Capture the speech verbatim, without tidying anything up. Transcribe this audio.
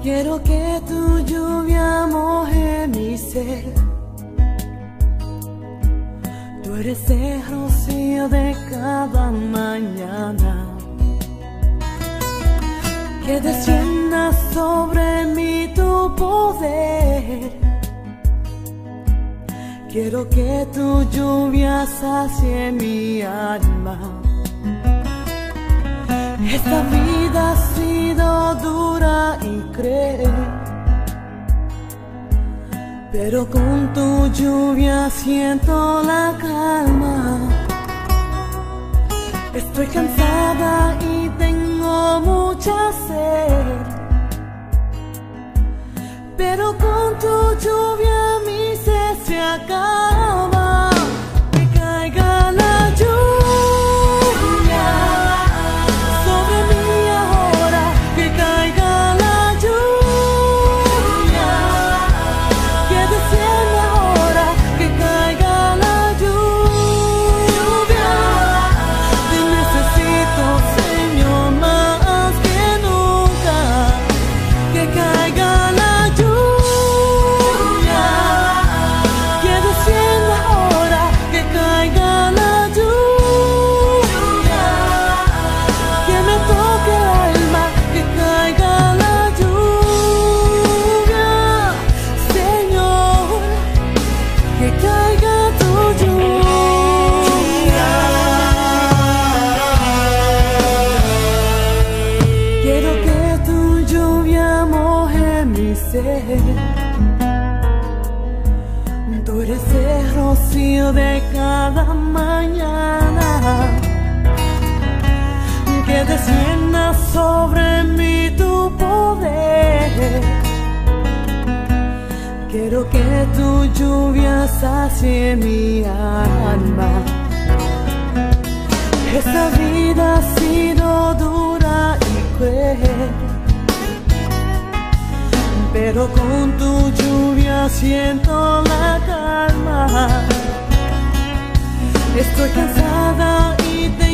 Quiero que tu lluvia moje mi ser. Tú eres el rocío de cada mañana, que descienda sobre mí tu poder. Quiero que tu lluvia sacie mi alma. Esta vida ha sido dura y cruel, pero con tu lluvia siento la calma. Estoy cansada y tengo mucha sed, pero con tu lluvia mi sed se acaba. Que caiga la lluvia sobre mí ahora, que caiga la lluvia, que descienda ahora, que caiga la lluvia. Te necesito, Señor, más que nunca. Que caiga la lluvia, que descienda ahora, que caiga la lluvia, que me toque el alma, que caiga la lluvia, Señor, que caiga tu lluvia. Quiero que tu lluvia moje mi ser. Tú eres el rocío de cada mañana, que descienda sobre mí tu poder. Quiero que tu lluvia sacie mi alma. Esta vida ha sido dura y cruel, pero con tu lluvia siento la calma. Estoy cansada y te